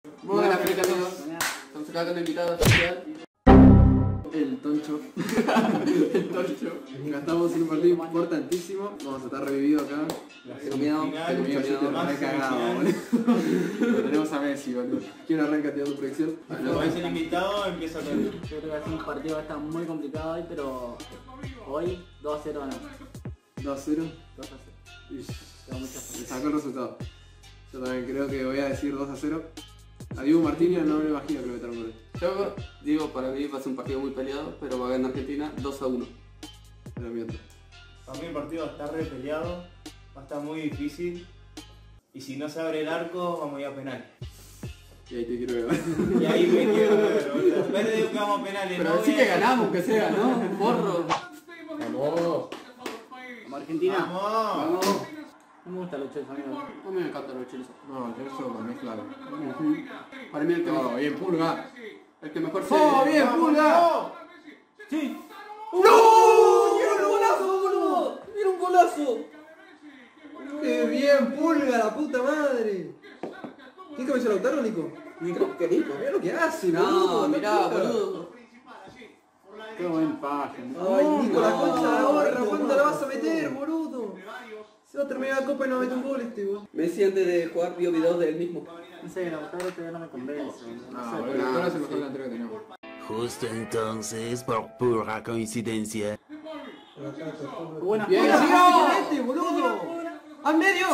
Buenas, amigos. Estamos acá con un invitado especial. El Toncho. El Toncho. Acá estamos en un partido importantísimo. Vamos a estar revividos acá. Tengo miedo. Yo estoy re cagado, boludo. Tenemos a Messi, boludo. ¿Quién arranca tirando tu predicción? Como es el invitado, empieza con él. Yo creo que va a ser un partido que está muy complicado hoy, pero hoy 2-0 ganamos. 2-0. 2-0. Le sacó el resultado. Yo también creo que voy a decir 2-0. A Diego Martínez no me imagino que lo metan goles. Yo digo, para mí va a ser un partido muy peleado, pero va a ganar Argentina 2-1. Pero miento. Para mí el partido está re peleado, va a estar muy difícil. Y si no se abre el arco, vamos a ir a penal. Y ahí te quiero ver. Y ahí me quiero ver, boludo. Después te digo que vamos a penales. Pero no sí voy que a- ganamos, que sea, ¿no? Porro. Vamos. Como Argentina. ¡Vamos! No me gustan los Chelsea, amigos. A mí me encantan los Chelsea. No, eso para mí es clave. Para mí el que, No, bien, Pulga. el que mejor se... ¡Oh, bien, Pulga! ¡Sí! ¡No! ¡Mira un golazo, boludo! ¡Mira un golazo! ¡Qué bien, Pulga, la puta madre! ¿Quién cabeza Lautaro, Nico? Nico, ¿qué Nico? Mira lo que hace, No, boludo. mirá, puta. boludo. ¡Qué buen pase! Ay, Nico, la No, concha de la gorra, no, ¿cuándo no. la vas a meter, boludo? Se va a terminar la copa y no mete un gol este, boludo. Messi antes de jugar vio videos de él mismo. No sé, Lautaro todavía no me convence. No sé, boludo, pero- Lautaro es el mejor delantero que tenemos. Justo entonces, por pura coincidencia. Buena ¡Bien, jugada. sí, este, boludo! ¡Al medio!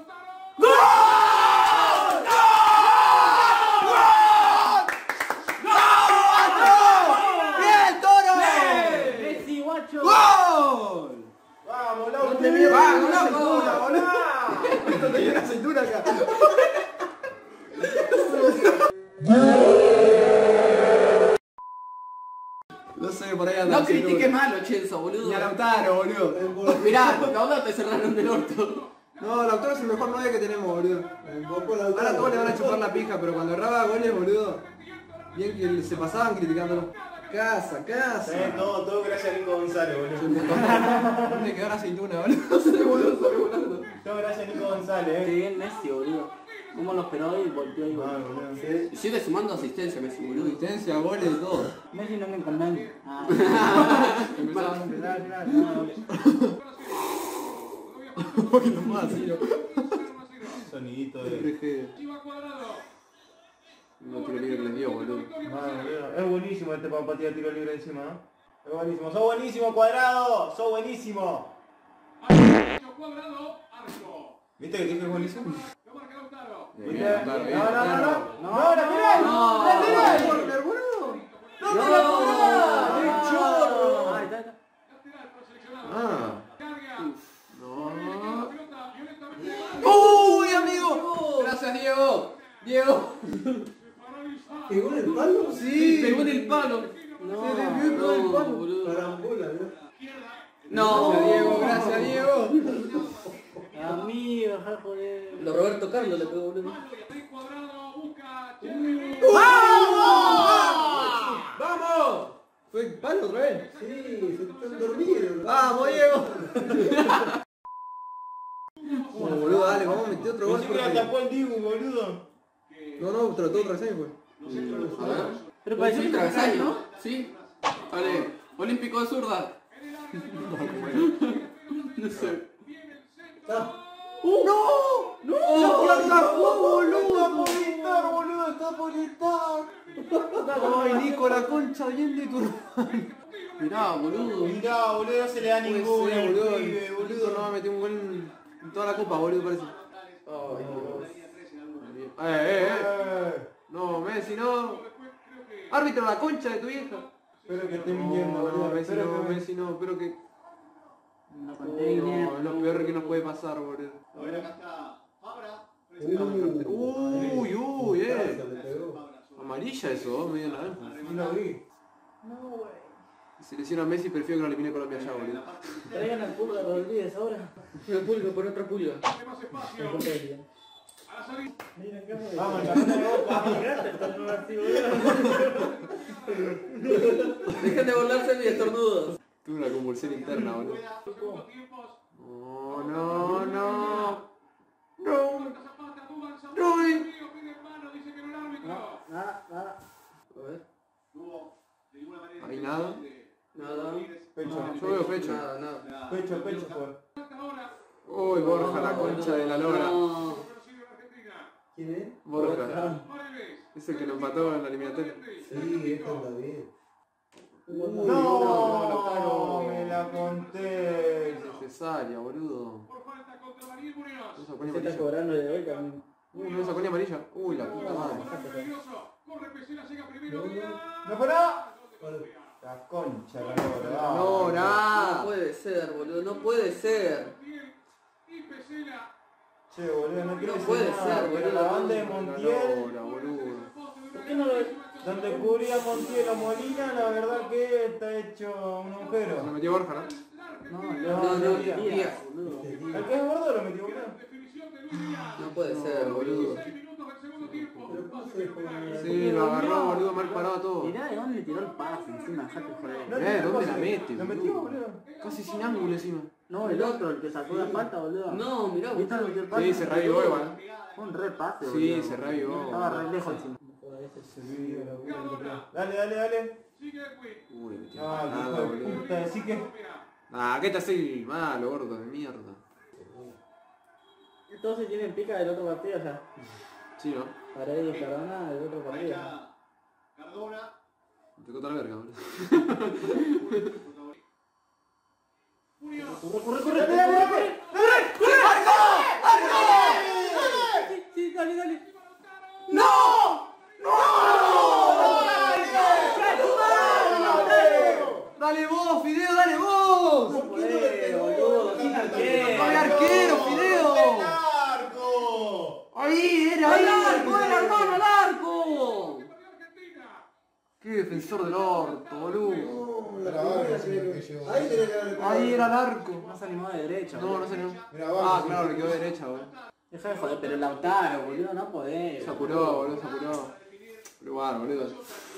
¡Bien, Toro! ¡Messi, guacho! ¡Gol! ¡Vamos, ¡No Lautaro! te miro! ¡Vamos, ¡Vamos, loco! Lautaro, boludo! Esto te llena cintura acá. No sé, por ahí anda. No critiques más a los Chelsea, boludo. Ni a Lautaro, boludo. Mirá, ahora te cerraron del orto. No, Lautaro es el mejor 9 que tenemos, boludo. Ahora todos le van a chupar la pija, pero cuando erraba goles, boludo. Bien que se pasaban criticándolo. Casa, casa. Todo gracias a Nico González, boludo. ¿Dónde quedó la aceituna, boludo? No sé, boludo, salió volando. Todo gracias a Nico González, Qué bien Messi, boludo. ¿Cómo lo esperó y volteó ahí, Ah, boludo? boludo. Y sigue sumando asistencia Messi, boludo. Asistencia, goles, todo. Messi no me convence. Ah, Empezaba un poquito más, sí, ¿no? Sonidito de... RG. No tiro libre que les dio, boludo. Es buenísimo este para patear tiro libre encima, ¿eh? Es buenísimo. ¡Sos buenísimo, Cuadrado! ¡Sos buenísimo! ¿Viste que te dije que es buenísimo? Bien, ¿Viste? Lautaro, bien, No, no, no, Lautaro. no. ¡No, la tiré! No. ¡La tiré! ¡Corner, boludo! ¡No me la cobrás! ¡Qué chorro! Ahí está, ahí está. Ah. No. ¡Uy, amigo! Gracias, Diego. Diego. ¿Pegó en el palo? Sí, pegó en el palo. Se desvió todo el No, palo. boludo. No. Gracias, Diego, gracias, Diego. Amigo, ja, joder. Lo Roberto Carlos le pegó, boludo. ¡Vamos! ¡Vamos! ¿Fue el palo otra vez? Sí, se están dormidos. ¡Vamos, Diego! Bueno, boludo, dale, vamos a meter otro gol. Pensé que la tapó el Dibu, boludo. No, no, trató otra vez ahí, güey. A ver. Pero Parece pareció un un travesaño, travesaño, ¿no? Sí. Vale. Olímpico de zurda. No sé. ¡No! ¡No! ¡La atajó, boludo! Está boludo, está por estar. ¡Ay, Nico, la concha bien de tu... Mirá, boludo. Mirá, boludo, no se le da ninguna al boludo. pibe, Boludo, no boludo. va a meter un gol en toda la copa, boludo, parece. Ay, Dios. No, Messi, no. Árbitro, la concha de tu vieja. Espero que estén viendo, boludo. Messi Espero no, que Messi no, espero que... No, No, es lo peor que nos puede pasar, boludo. Uy, uy, amarilla eso, medio naranja. no lo vi. Si le hicieron a Messi, prefiero que lo elimine Colombia ya, boludo. Traigan al Pulga Rodríguez ahora. Una pulga por otra pulga. Me compré bien. Vamos, campeón de Boca. Dejen de volarse mis estornudos. Tuve una convulsión interna, boludo. No, no, no. No. No. No, nada. A ver. Ahí nada. Nada. Pecho. Yo veo pecho. Nada. Pecho fue. Uy, Borja, la concha de la lora. No. ¿Quién es? Borja. Es el que lo empató en la eliminatoria. Sí, esto anda bien. No, me la conté. Es necesaria, boludo. No sacó ni Se está amarilla. cobrando de hoy también. No sacó ni amarilla. Uy, la puta madre. ¡Mejorá! La concha, la lora. No ¡Lora! puede ser, boludo. No puede ser. Che, boludo, no quiero No decir puede nada, ser, pero boludo. la banda de La Montiel, lora, boludo. ¿Por qué no lo ves? donde cubría Montiel o Molina, la verdad que está hecho un Se agujero. lo metió Borja, ¿no? No, Díaz. Díaz. Boludo. El que es gordo lo metió, boludo. No puede ser, boludo. Sí, lo agarró, boludo, mal parado todo. Mirá de dónde tiró el pase encima, dejate joder. ¿Dónde la mete, Lo boludo? metió, boludo. Casi sin ángulo encima. No, el otro, el que sacó la falta, boludo. No, mirá, ¿Viste boludo. lo que el pase? Sí, se reavivó igual. Fue un re pase, boludo. Sí, se reavivó. Estaba re lejos encima. Dale. Uy, metió Ah, nada, hijo de boludo. puta, decí que... Ah, ¿qué te hace malo, gordo? De mierda. Entonces tienen pica del otro partido ya. Sí, ¿no? Paredes y Cardona del otro partido. Te corta la verga, boludo. ¡Corre! Sí, dale. ¡Dale vos, Fideo, dale vos! No puede, boludo, sin arquero. ¡No hay arquero, Fideo! ¡Arco! ¡Ahí, era ¡Al ahí! arco, el hermano, al arco! ¡Qué defensor del orto, boludo! Ahí tenés que haber. Ahí era el arco. No se animó de derecha. No, boludo. no sé, no. Mira, abajo, Ah, sí. claro, le quedó derecha, boludo. Deja de joder, pero el Lautaro, boludo, no podés. Se apuró, boludo, se apuró. Pero bueno, boludo.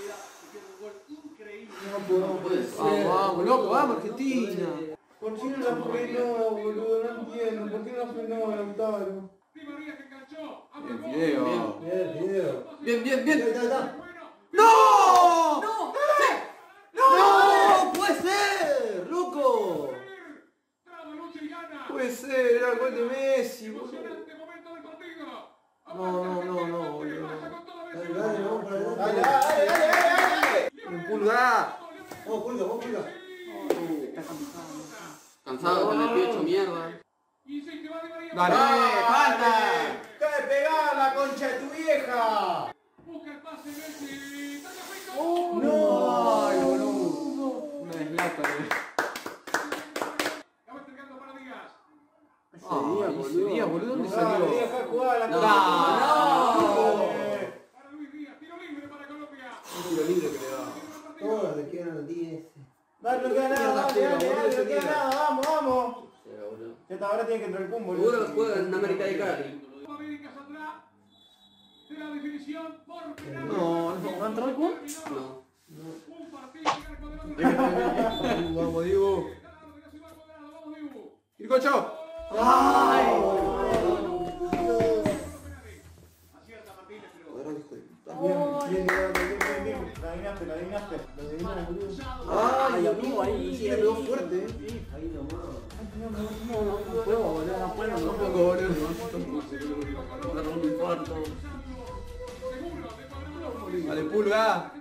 No puede ser. Vamos, loco, vamos, Argentina. ¿Por qué no la frenó, boludo? No entiendo. ¿Por qué no frenó Lautaro? Bien, Fideo. Bien, video. Bien. Está. ¡No! ¡No! ¡No! ¡Puede ser! ¡Loco! Puede ser, era el gol de Messi, boludo. No, boludo. Dale, vamos para adelante. Dale. ¡Un pulgar! Vamos, pulga. Cansado con el pie hecho mierda. ¡Dale! ¡Falta! ¡Cae pegar la concha de tu vieja! ¡No! ¡Ay, boludo! Una deslata, Ese día, boludo. ¿Dónde Dale, salió? deja jugar la No, concha. Un tiro libre que le da. Todos le quedan 10. Dale, no queda nada, dale, no queda nada, vamos. Ya está, ahora tiene que entrar el pum, boludo. Seguro juega en América de Cali. No, ¿No entró el gol? No. Vamos, Diego. ¡Ir cocho! Bien, la adivinaste. Ay, amigo, ahí. Sí, le pegó fuerte, Sí, ahí nomás. No puedo, boludo, no puedo. Tampoco, boludo. Me agarró un infarto. Dale, pulga.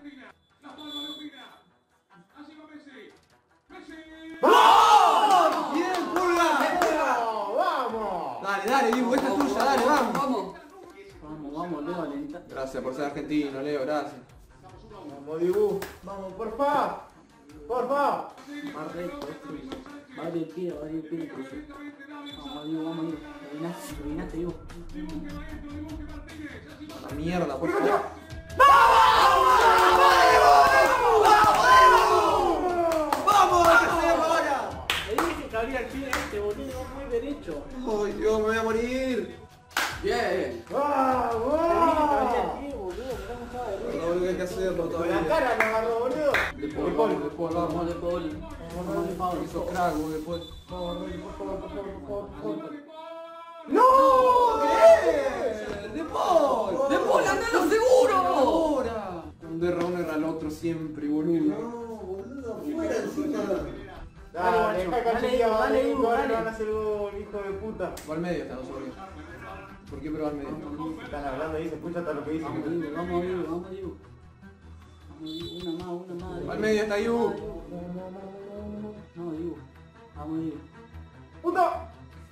¡Vamos! ¡Bien, pulga! ¡Vamos! Dale, Diego, esta es tuya, dale, vamos. Vamos, Leo, lenta. Gracias por ser argentino, Leo, gracias. Vamos, Dibu. Vamos, porfa. Porfa. Más recto, Va de pie, cruce. Vamos, Diego. Adivinaste, Diego. La mierda, por favor. ¡Vamos! ahora! Le dije que abría el pie este, boludo, muy derecho. ¡Ay, Dios, me voy a morir! Bien. Le dije que abría el pie, boludo, mirá cómo estaba de derecho. No, hay que hacerlo Con la todavía. cara lo agarró, boludo. De Paul, Vamos de Paul. Vamos de Pablo. Hizo crack, después. ¡No! ¡De Paul! ¡De Paul, andalo seguro! siempre, boludo. No, boludo, fuera encima. Dale, deja canchería, dale, dale, Hugo, no dale. van a hacer gol, hijo de puta. Va al medio, está, no sé por qué. ¿Por qué pero va al medio? Están hablando ahí, se escucha hasta lo que dicen. Vamos, Diego, vamos, Diego, vamos, Diego. Vamos, Diego, una más. Va al medio, está Diego. No, Diego. Vamos, Diego. ¡Puta!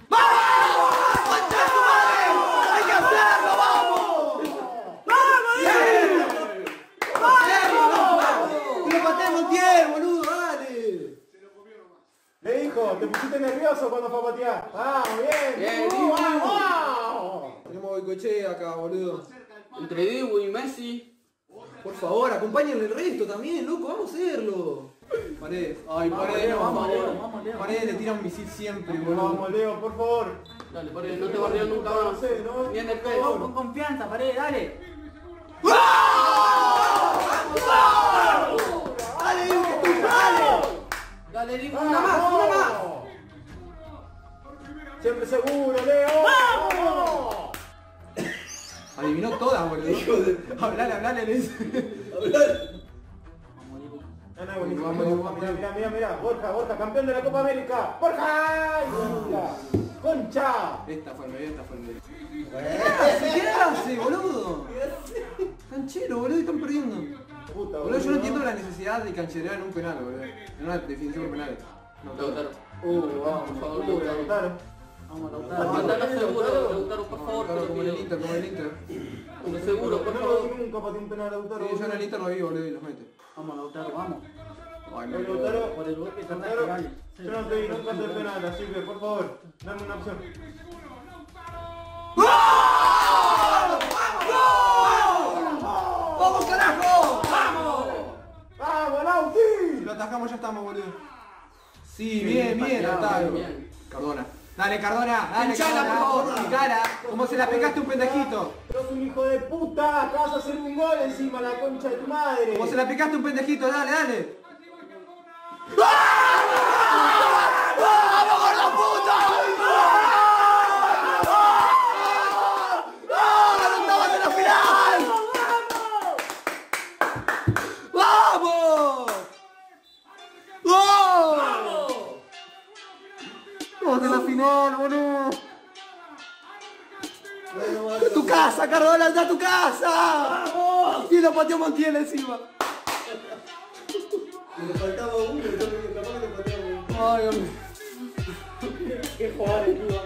¡Lo patea Montiel, boludo, dale! Le dijo, te pusiste nervioso cuando fue a patear. ¡Vamos, bien! Bien, ¡Vamos! Tenemos Boicochea acá, boludo. Entre Dibu y Messi. Por favor, acompáñenle el resto también, loco, vamos a hacerlo. Paredes. Ay, Paredes, no, Vamos, por Leo, favor. vamos, Leo. Paredes le tira un misil siempre, boludo. Vamos, Leo, por favor. Dale, Paredes, no te barrió nunca más. No sé, ¿no? Ni en el Con pedo. confianza, Paredes, dale. ¡Dale, Diego, que tú, dale! Dale, Dibu, Una más, una más. Siempre seguro, Leo. ¡Vamos! Adivinó todas, boludo. Hablale, le dice. Vamos, Diego. No, no, buenísimo. Vamos, Mira. Borja, campeón de la Copa América. ¡Borja! ¡Ay, puta! ¡Concha! Esta fue el medio. ¿Qué ¿Qué hace, boludo? Canchero, boludo, están perdiendo. Puta, Boludo, yo no entiendo la necesidad de cancherear en un penal, boludo. En una definición por penales. No, Lautaro. Vamos, por favor, Lautaro. Vamos, Lautaro. Mandalo seguro, Lautaro, por favor, te lo como en el pido. Inter, como en el Inter. Como seguro, por No favor. lo vi nunca patear un penal a Lautaro. Sí, yo en el Inter lo vi, boludo, y los mete. Vamos, Lautaro, vamos. Ay, Oye, no, Lautaro, Por el gol que tardaste, Lautaro, dale. yo no te vi nunca hacer penal, así que por favor, dame una opción. ¡Vamos, carajo! ¡Vamos, Lauti! Si lo atajamos ya estamos, boludo. Sí, bien, Lautaro. bien. Cardona. Dale, Cardona, Hinchala, por favor. Mi cara, como se la pegaste a un pendejito. ¡Sos un hijo de puta! ¡Acabas de hacer un gol encima, la concha de tu madre! Como se la pegaste a un pendejito, dale. ¡Vamos! ¡Vamos a la final, boludo! ¡Tu casa, Cardona, anda a tu casa! Y lo pateó Montiel encima. Le faltaba uno, yo creo que capaz que le faltaba uno. Ay, hombre. Qué jugador, tío.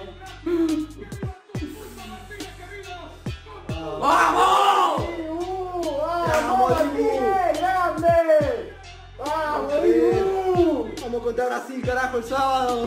¡Vamos! ¡Vamos, grande! ¡Vamos, Dibu! Vamos contra Brasil, carajo, el sábado.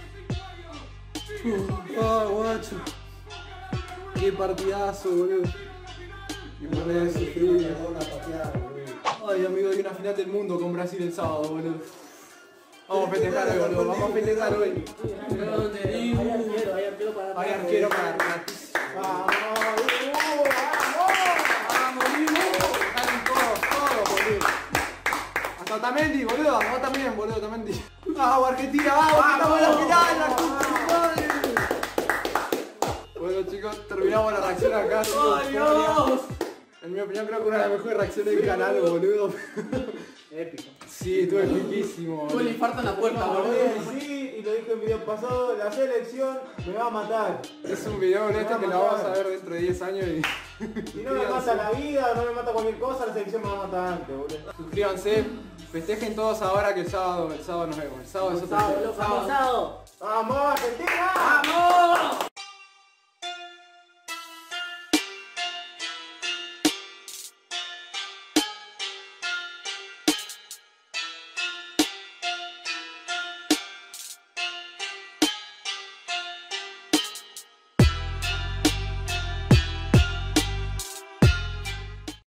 Ay, guacho. Qué partidazo, boludo. Qué manera de sufrir. Una pateada, boludo. Ay, amigo, hay una final del mundo con Brasil el sábado, boludo. Vamos a festejar hoy, boludo. Vamos a festejar hoy. Grande, Dibu. Hay arquero para Hay arquero para gratis. ¡Vamos, Dibu! Vamos, Dibu. Salen todos, boludo. Hasta Otamendi, boludo. Vos también, boludo, Otamendi. Vamos, Argentina, vamos, que estamos en la final, la concha de tu madre. Bueno, chicos, terminamos la reacción acá. ¡Ay, Dios! En mi opinión, creo que una de las mejores reacciones del canal, boludo. Épico. Sí, estuvo epiquísimo, Tuve el infarto en la puerta, boludo. Sí, y lo dije en video pasado, la selección me va a matar. Es un video honesto que lo vamos a ver dentro de 10 años y... Si no me mata la vida, no me mata cualquier cosa, la selección me va a matar antes, boludo. Suscríbanse, festejen todos ahora que el sábado nos vemos. El sábado es otro día. Sábado, loco, sábado. ¡Vamos, Argentina!